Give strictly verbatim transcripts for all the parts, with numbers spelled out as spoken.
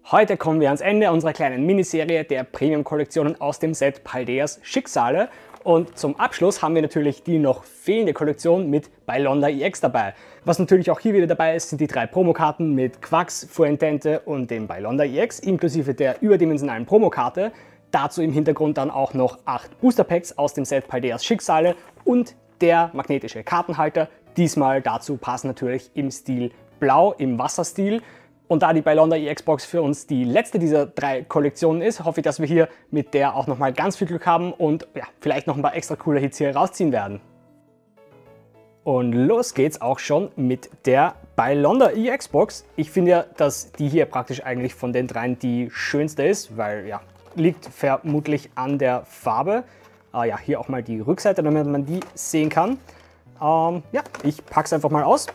Heute kommen wir ans Ende unserer kleinen Miniserie der Premium-Kollektionen aus dem Set Paldeas Schicksale. Und zum Abschluss haben wir natürlich die noch fehlende Kollektion mit Bylonda E X dabei. Was natürlich auch hier wieder dabei ist, sind die drei Promokarten mit Quax, Fuentente und dem Bylonda E X, inklusive der überdimensionalen Promokarte. Dazu im Hintergrund dann auch noch acht Booster Packs aus dem Set Paldeas Schicksale und der magnetische Kartenhalter. Diesmal dazu passend natürlich im Stil Blau, im Wasserstil. Und da die Bylonda E X Box für uns die letzte dieser drei Kollektionen ist, hoffe ich, dass wir hier mit der auch nochmal ganz viel Glück haben und ja, vielleicht noch ein paar extra coole Hits hier rausziehen werden. Und los geht's auch schon mit der Bylonda E X Box. Ich finde ja, dass die hier praktisch eigentlich von den dreien die schönste ist, weil ja, liegt vermutlich an der Farbe. Ah ja, hier auch mal die Rückseite, damit man die sehen kann. Ähm, ja, ich packe es einfach mal aus.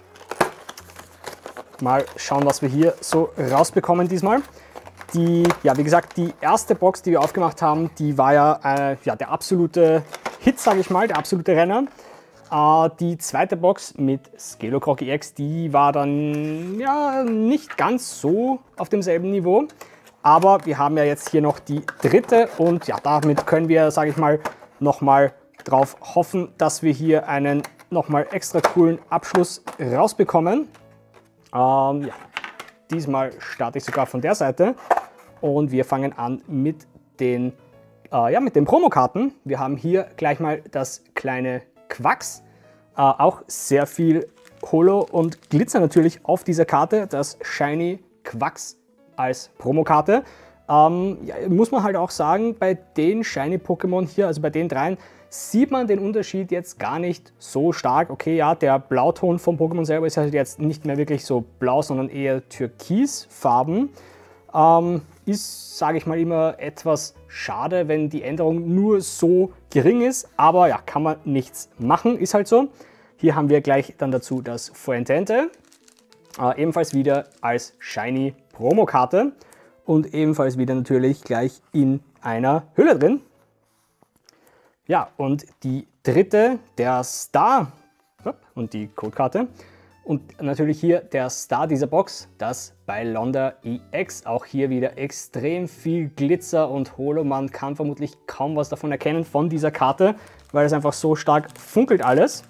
Mal schauen, was wir hier so rausbekommen diesmal. Die, ja, wie gesagt, die erste Box, die wir aufgemacht haben, die war ja, äh, ja der absolute Hit, sage ich mal, der absolute Renner. Äh, die zweite Box mit Skelocroc E X, die war dann ja nicht ganz so auf demselben Niveau. Aber wir haben ja jetzt hier noch die dritte und ja, damit können wir, sage ich mal, nochmal drauf hoffen, dass wir hier einen nochmal extra coolen Abschluss rausbekommen. Ähm, ja. Diesmal starte ich sogar von der Seite und wir fangen an mit den, äh, ja, mit den Promokarten. Wir haben hier gleich mal das kleine Quax, äh, auch sehr viel Holo und Glitzer natürlich auf dieser Karte, das Shiny Quax als Promokarte. Ähm, ja, muss man halt auch sagen, bei den Shiny Pokémon hier, also bei den dreien, sieht man den Unterschied jetzt gar nicht so stark. Okay, ja, der Blauton vom Pokémon selber ist halt jetzt nicht mehr wirklich so blau, sondern eher türkisfarben. Ähm, ist, sage ich mal, immer etwas schade, wenn die Änderung nur so gering ist. Aber ja, kann man nichts machen, ist halt so. Hier haben wir gleich dann dazu das Fuentente. Äh, ebenfalls wieder als Shiny Promokarte. Und ebenfalls wieder natürlich gleich in einer Hülle drin. Ja, und die dritte, der Star und die Codekarte. Und natürlich hier der Star dieser Box, das Bylonda E X. Auch hier wieder extrem viel Glitzer und Holo. Man kann vermutlich kaum was davon erkennen von dieser Karte, weil es einfach so stark funkelt alles.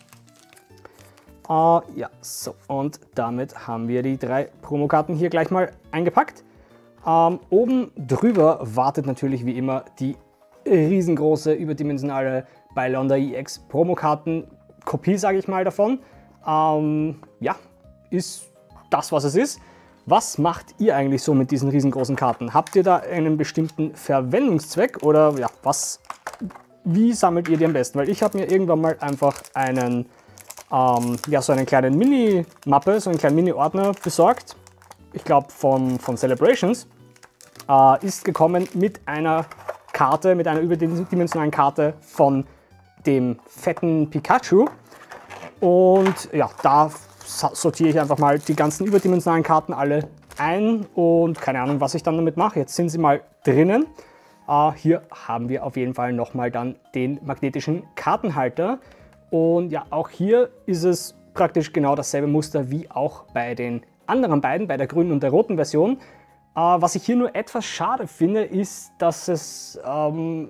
Äh, ja, so, und damit haben wir die drei Promokarten hier gleich mal eingepackt. Ähm, oben drüber wartet natürlich wie immer die riesengroße, überdimensionale Bylonda E X Promokarten-Kopie, sage ich mal, davon. Ähm, ja, ist das, was es ist. Was macht ihr eigentlich so mit diesen riesengroßen Karten? Habt ihr da einen bestimmten Verwendungszweck oder ja, was, wie sammelt ihr die am besten? Weil ich habe mir irgendwann mal einfach einen, ähm, ja, so einen kleinen Mini-Mappe, so einen kleinen Mini-Ordner besorgt. Ich glaube von, von Celebrations. Äh, ist gekommen mit einer Karte, mit einer überdimensionalen Karte von dem fetten Pikachu. Und ja, da sortiere ich einfach mal die ganzen überdimensionalen Karten alle ein und keine Ahnung, was ich dann damit mache. Jetzt sind sie mal drinnen. Äh, hier haben wir auf jeden Fall nochmal dann den magnetischen Kartenhalter. Und ja, auch hier ist es praktisch genau dasselbe Muster wie auch bei den anderen beiden, bei der grünen und der roten Version. Uh, was ich hier nur etwas schade finde, ist, dass es, ähm,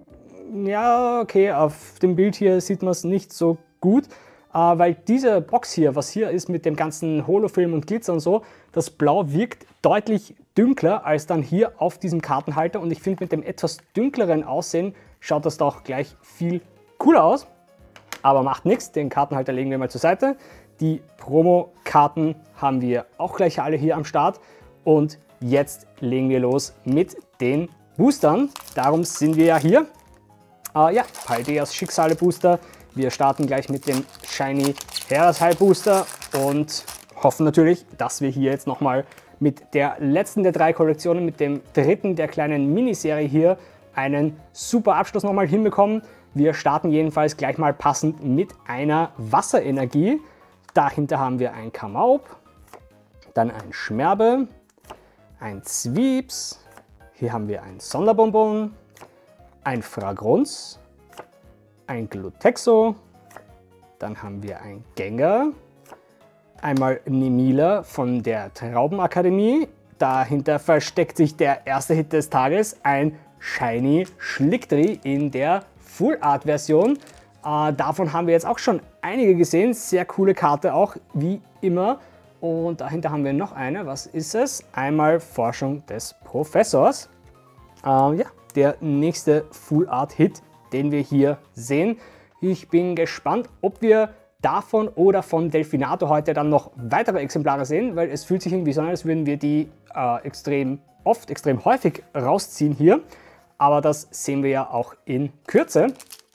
ja, okay, auf dem Bild hier sieht man es nicht so gut, uh, weil diese Box hier, was hier ist mit dem ganzen Holofilm und Glitzer und so, das Blau wirkt deutlich dünkler als dann hier auf diesem Kartenhalter und ich finde, mit dem etwas dünkleren Aussehen schaut das doch gleich viel cooler aus. Aber macht nichts, den Kartenhalter legen wir mal zur Seite. Die Promo-Karten haben wir auch gleich alle hier am Start und jetzt legen wir los mit den Boostern. Darum sind wir ja hier. Äh, ja, Paldeas Schicksale Booster. Wir starten gleich mit dem Shiny Heeresheil Booster und hoffen natürlich, dass wir hier jetzt nochmal mit der letzten der drei Kollektionen, mit dem dritten der kleinen Miniserie hier, einen super Abschluss nochmal hinbekommen. Wir starten jedenfalls gleich mal passend mit einer Wasserenergie. Dahinter haben wir ein Kamaup, dann ein Schmerbe, ein Zwiebs, hier haben wir ein Sonderbonbon, ein Fragrunz, ein Glutexo, dann haben wir ein Gengar, einmal Nemila von der Traubenakademie, Dahinter versteckt sich der erste Hit des Tages, ein Shiny Schlickdri in der Full Art Version. Äh, davon haben wir jetzt auch schon einige gesehen. Sehr coole Karte auch, wie immer. Und dahinter haben wir noch eine. Was ist es? Einmal Forschung des Professors. Äh, ja, der nächste Full Art Hit, den wir hier sehen. Ich bin gespannt, ob wir davon oder von Delfinato heute dann noch weitere Exemplare sehen, weil es fühlt sich irgendwie so an, als würden wir die äh, extrem oft, extrem häufig rausziehen hier. Aber das sehen wir ja auch in Kürze.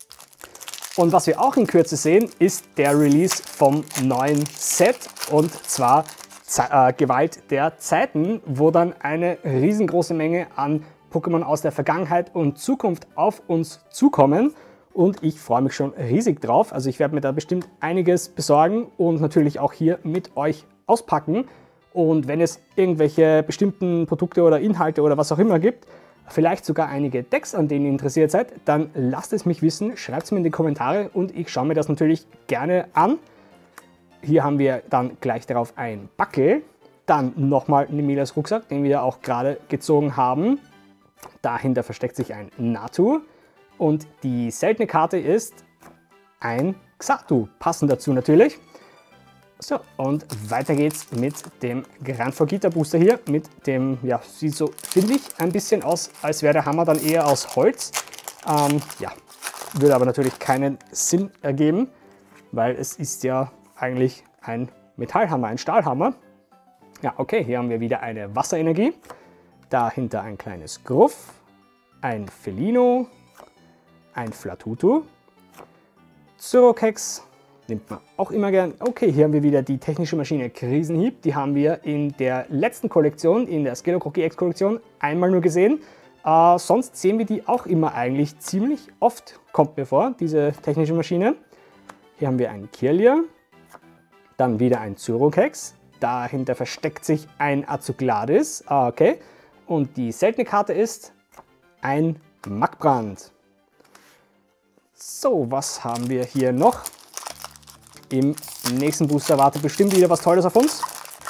Und was wir auch in Kürze sehen, ist der Release vom neuen Set, und zwar Ze äh, Gewalt der Zeiten, wo dann eine riesengroße Menge an Pokémon aus der Vergangenheit und Zukunft auf uns zukommen. Und ich freue mich schon riesig drauf. Also ich werde mir da bestimmt einiges besorgen und natürlich auch hier mit euch auspacken. Und wenn es irgendwelche bestimmten Produkte oder Inhalte oder was auch immer gibt, vielleicht sogar einige Decks, an denen ihr interessiert seid, dann lasst es mich wissen, schreibt es mir in die Kommentare und ich schaue mir das natürlich gerne an. Hier haben wir dann gleich darauf ein Backel, dann nochmal Nemilas Rucksack, den wir auch gerade gezogen haben. Dahinter versteckt sich ein Natu. Und die seltene Karte ist ein Xatu, passend dazu natürlich. So, und weiter geht's mit dem Gran Fogita Booster hier, mit dem, ja, sieht so, finde ich, ein bisschen aus, als wäre der Hammer dann eher aus Holz. Ähm, ja, würde aber natürlich keinen Sinn ergeben, weil es ist ja eigentlich ein Metallhammer, ein Stahlhammer. Ja, okay, hier haben wir wieder eine Wasserenergie. Dahinter ein kleines Gruff, ein Felino, ein Flatutu, Zurokex, nimmt man auch immer gern. Okay, hier haben wir wieder die technische Maschine Krisenhieb. Die haben wir in der letzten Kollektion, in der Skeletor X Kollektion, einmal nur gesehen. Äh, sonst sehen wir die auch immer eigentlich ziemlich oft, kommt mir vor, diese technische Maschine. Hier haben wir einen Kirlia, dann wieder ein Zurokex. Dahinter versteckt sich ein Azugladis. Ah, okay. Und die seltene Karte ist ein Magbrand. So, was haben wir hier noch? Im nächsten Booster wartet bestimmt wieder was Tolles auf uns.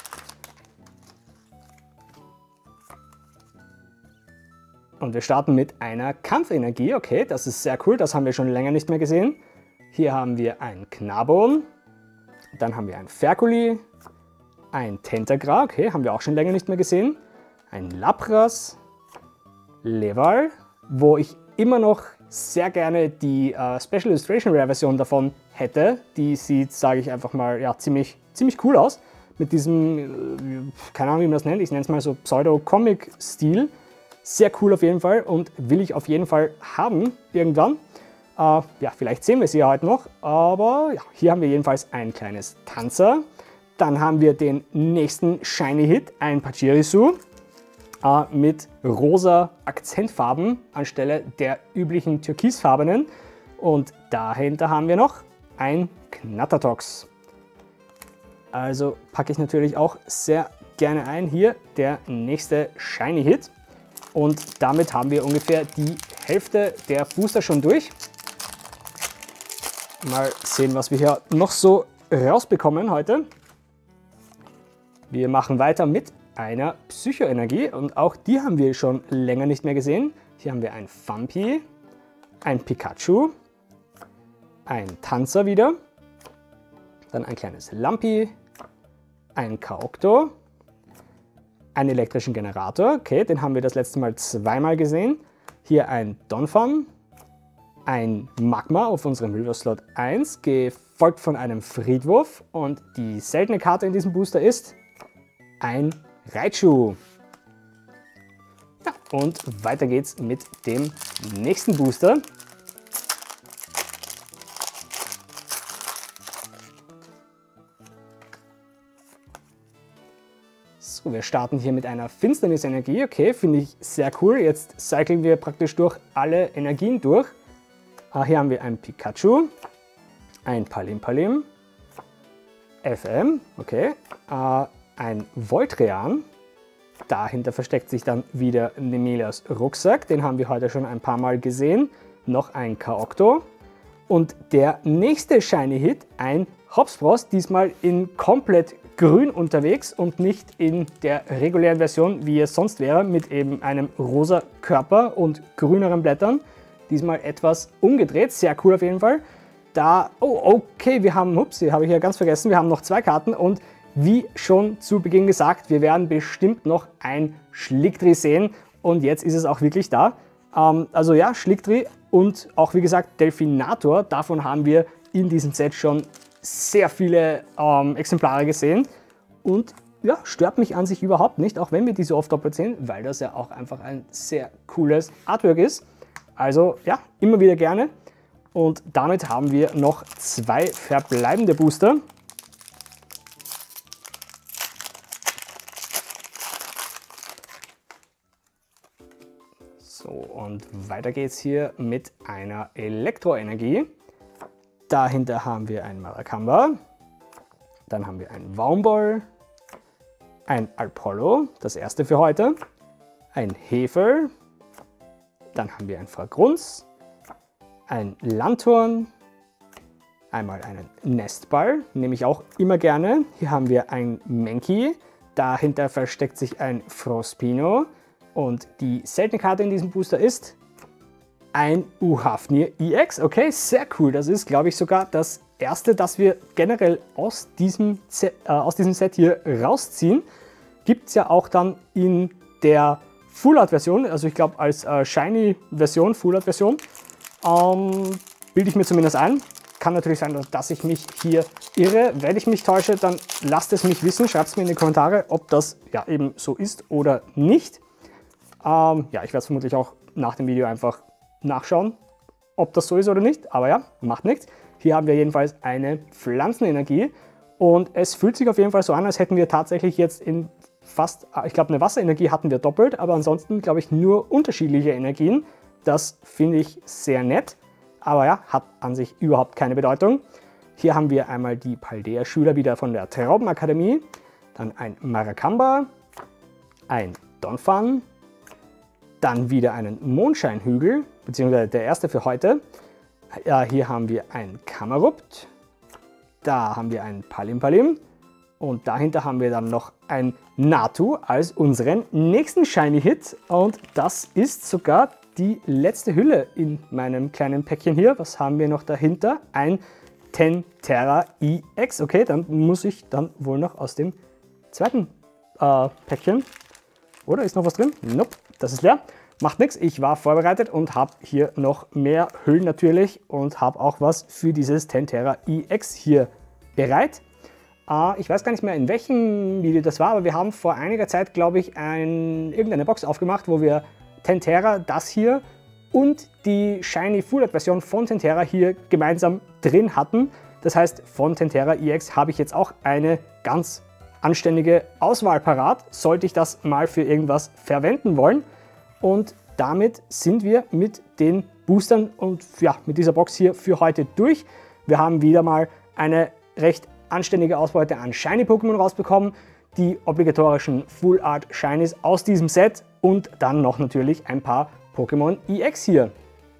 Und wir starten mit einer Kampfenergie. Okay, das ist sehr cool, das haben wir schon länger nicht mehr gesehen. Hier haben wir einen Knabon, dann haben wir einen Ferkuli, ein Tentagra, okay, haben wir auch schon länger nicht mehr gesehen. Ein Lapras, Leval, wo ich immer noch sehr gerne die äh, Special Illustration Rare Version davon hätte. Die sieht, sage ich einfach mal, ja, ziemlich, ziemlich cool aus. Mit diesem, äh, keine Ahnung wie man das nennt, ich nenne es mal so Pseudo-Comic-Stil. Sehr cool auf jeden Fall und will ich auf jeden Fall haben irgendwann. Äh, ja, vielleicht sehen wir sie ja heute noch, aber ja, hier haben wir jedenfalls ein kleines Tanzer. Dann haben wir den nächsten Shiny Hit, ein Pachirisu. Äh, mit rosa Akzentfarben anstelle der üblichen türkisfarbenen. Und dahinter haben wir noch ein Knattertox. Also packe ich natürlich auch sehr gerne ein. Hier der nächste Shiny Hit. Und damit haben wir ungefähr die Hälfte der Booster schon durch. Mal sehen, was wir hier noch so rausbekommen heute. Wir machen weiter mit einer Psychoenergie und auch die haben wir schon länger nicht mehr gesehen. Hier haben wir ein Fampi, ein Pikachu, ein Tanzer wieder, dann ein kleines Lampi, ein Kaokto, einen elektrischen Generator, okay, den haben wir das letzte Mal zweimal gesehen. Hier ein Donphan, ein Magma auf unserem River Slot eins, gefolgt von einem Friedwurf, und die seltene Karte in diesem Booster ist ein Raichu. Ja, und weiter geht's mit dem nächsten Booster. So, wir starten hier mit einer Finsternisenergie. Okay, finde ich sehr cool. Jetzt cyclen wir praktisch durch alle Energien durch. Ah, hier haben wir ein Pikachu, ein Palimpalim, F M, okay, äh, ein Voltrean. Dahinter versteckt sich dann wieder Nemilas Rucksack, den haben wir heute schon ein paar Mal gesehen. Noch ein Kaokto Und der nächste Shiny Hit, ein Hopspross, diesmal in komplett grün unterwegs und nicht in der regulären Version, wie es sonst wäre, mit eben einem rosa Körper und grüneren Blättern. Diesmal etwas umgedreht, sehr cool auf jeden Fall. Da, oh okay, wir haben, ups, die habe ich ja ganz vergessen, wir haben noch zwei Karten und wie schon zu Beginn gesagt, wir werden bestimmt noch ein Schlickdri sehen und jetzt ist es auch wirklich da. Ähm, also ja, Schlickdri und auch wie gesagt Delfinator, davon haben wir in diesem Set schon sehr viele ähm, Exemplare gesehen und ja, stört mich an sich überhaupt nicht, auch wenn wir die so oft doppelt sehen, weil das ja auch einfach ein sehr cooles Artwork ist. Also ja, immer wieder gerne. Und damit haben wir noch zwei verbleibende Booster. So, und weiter geht's hier mit einer Elektroenergie. Dahinter haben wir ein Maracamba. Dann haben wir ein Waumball. Ein Alpollo, das erste für heute. Ein Hefel. Dann haben wir ein Fragrunz. Ein Lanthorn, einmal einen Nestball, nehme ich auch immer gerne. Hier haben wir ein Mankey, dahinter versteckt sich ein Frospino und die seltene Karte in diesem Booster ist ein Uhafnir E X. Okay, sehr cool. Das ist, glaube ich, sogar das erste, das wir generell aus diesem, Set, äh, aus diesem Set hier rausziehen. Gibt es ja auch dann in der Full Art Version, also ich glaube als äh, Shiny Version, Full Art Version. Ähm, bilde ich mir zumindest ein. Kann natürlich sein, dass ich mich hier irre. Wenn ich mich täusche, dann lasst es mich wissen. Schreibt es mir in die Kommentare, ob das ja eben so ist oder nicht. Ähm, ja, ich werde es vermutlich auch nach dem Video einfach nachschauen, ob das so ist oder nicht. Aber ja, macht nichts. Hier haben wir jedenfalls eine Pflanzenenergie. Und es fühlt sich auf jeden Fall so an, als hätten wir tatsächlich jetzt in fast, ich glaube eine Wasserenergie hatten wir doppelt, aber ansonsten glaube ich nur unterschiedliche Energien. Das finde ich sehr nett, aber ja, hat an sich überhaupt keine Bedeutung. Hier haben wir einmal die Paldea-Schüler wieder von der Traubenakademie, dann ein Maracamba, ein Donphan, dann wieder einen Mondscheinhügel, beziehungsweise der erste für heute. Ja, hier haben wir ein Kamarupt, da haben wir ein Palimpalim und dahinter haben wir dann noch ein Natu als unseren nächsten Shiny Hit und das ist sogar die letzte Hülle in meinem kleinen Päckchen hier. Was haben wir noch dahinter? Ein Tentera E X. Okay, dann muss ich dann wohl noch aus dem zweiten äh, Päckchen. Oder ist noch was drin? Nope, das ist leer. Macht nichts, ich war vorbereitet und habe hier noch mehr Hüllen natürlich und habe auch was für dieses Tentera E X hier bereit. Äh, ich weiß gar nicht mehr, in welchem Video das war, aber wir haben vor einiger Zeit, glaube ich, ein, irgendeine Box aufgemacht, wo wir Tentera, das hier und die Shiny Full Art Version von Tentera hier gemeinsam drin hatten. Das heißt, von Tentera E X habe ich jetzt auch eine ganz anständige Auswahl parat, sollte ich das mal für irgendwas verwenden wollen. Und damit sind wir mit den Boostern und ja, mit dieser Box hier für heute durch. Wir haben wieder mal eine recht anständige Ausbeute an Shiny-Pokémon rausbekommen, die obligatorischen Full Art Shinies aus diesem Set und dann noch natürlich ein paar Pokémon E X hier.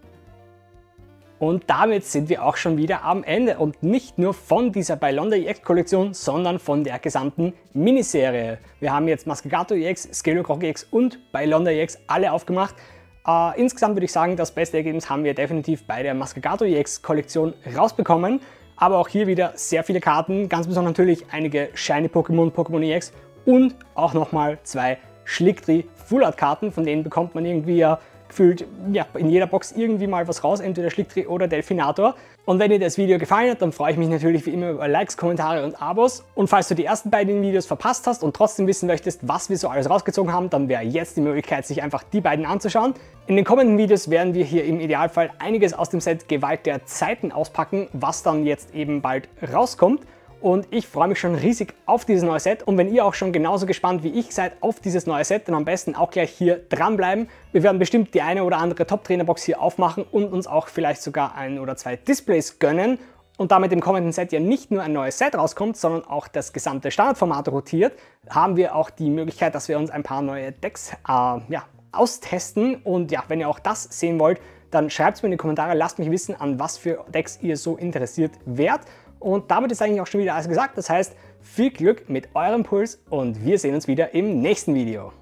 Und damit sind wir auch schon wieder am Ende und nicht nur von dieser Bylonda E X Kollektion, sondern von der gesamten Miniserie. Wir haben jetzt Muskegato E X, Skelocroc E X und Bylonda E X alle aufgemacht. Äh, insgesamt würde ich sagen, das beste Ergebnis haben wir definitiv bei der Muskegato E X Kollektion rausbekommen. Aber auch hier wieder sehr viele Karten, ganz besonders natürlich einige Shiny Pokémon, Pokémon E X und auch nochmal zwei Schlickdri Full Art Karten, von denen bekommt man irgendwie ja gefühlt ja, in jeder Box irgendwie mal was raus, entweder Schlickdri oder Delfinator. Und wenn dir das Video gefallen hat, dann freue ich mich natürlich wie immer über Likes, Kommentare und Abos. Und falls du die ersten beiden Videos verpasst hast und trotzdem wissen möchtest, was wir so alles rausgezogen haben, dann wäre jetzt die Möglichkeit, sich einfach die beiden anzuschauen. In den kommenden Videos werden wir hier im Idealfall einiges aus dem Set Gewalt der Zeiten auspacken, was dann jetzt eben bald rauskommt. Und ich freue mich schon riesig auf dieses neue Set. Und wenn ihr auch schon genauso gespannt wie ich seid auf dieses neue Set, dann am besten auch gleich hier dranbleiben. Wir werden bestimmt die eine oder andere Top-Trainer-Box hier aufmachen und uns auch vielleicht sogar ein oder zwei Displays gönnen. Und damit im kommenden Set ja nicht nur ein neues Set rauskommt, sondern auch das gesamte Standardformat rotiert, haben wir auch die Möglichkeit, dass wir uns ein paar neue Decks äh, ja, austesten. Und ja, wenn ihr auch das sehen wollt, dann schreibt es mir in die Kommentare, lasst mich wissen, an was für Decks ihr so interessiert wärt. Und damit ist eigentlich auch schon wieder alles gesagt. Das heißt, viel Glück mit eurem Puls und wir sehen uns wieder im nächsten Video.